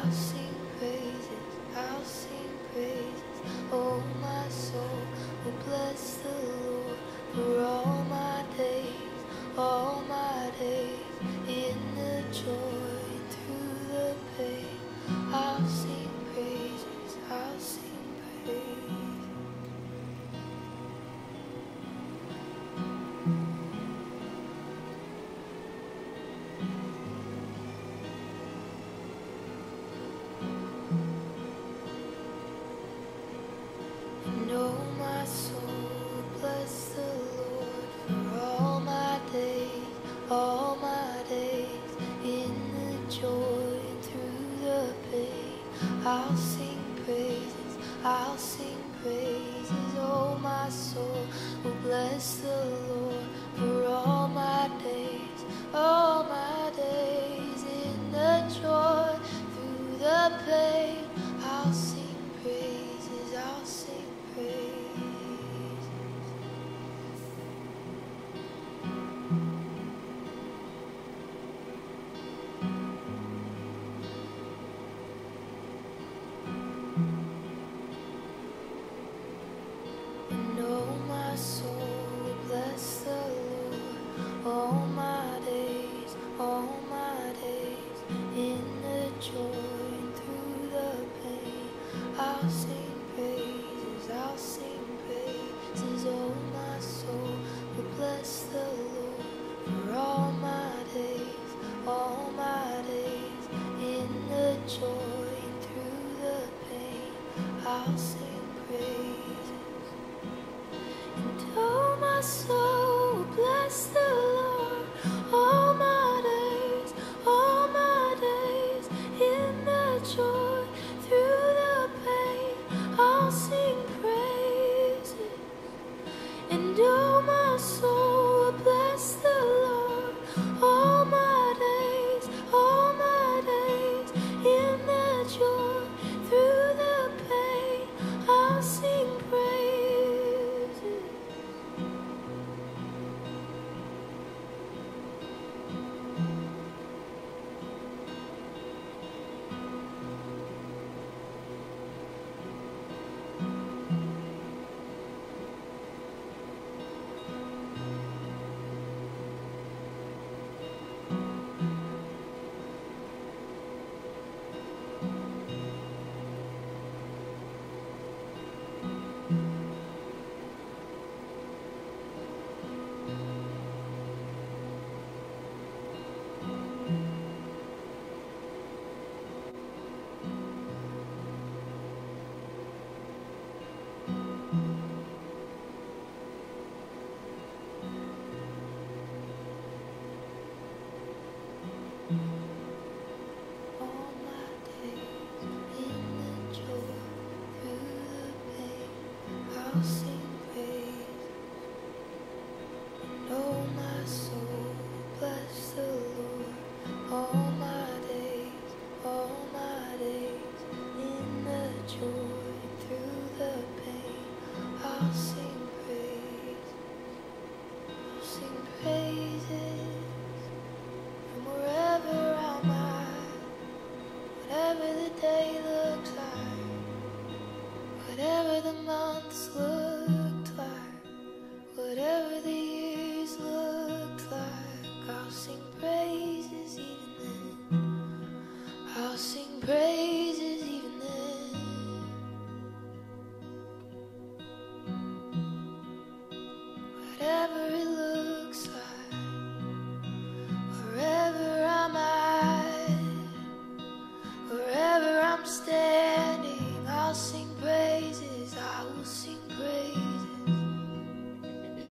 I'll sing praises, I'll sing praises. Oh, my soul will bless the Lord for all my days, in the joy and through the pain. I'll sing praises, I'll sing praise. And oh, my soul, bless the Lord for all my days, in the joy and through the pain. I'll sing praises, I'll sing praises. Oh, my soul will bless the Lord for all my days, in the joy through the pain. I'll sing praises, I'll sing praises. And oh, my soul, bless the Lord all my days, in the joy and through the pain. I'll sing praises, I'll sing praises. Oh, my soul will bless the Lord for all my days, in the joy and through the pain. I'll sing praises. And oh, my soul, bless the Lord all my days, in the joy through the pain. I'll sing praises. And oh, my soul, bless the Lord all my days, in the joy through the pain. I'll sing praises. All my days in the joy through the pain, I'll sing praise. And oh, my soul, bless the Lord all my days, in the joy through the pain. I'll sing praise, I'll sing praises.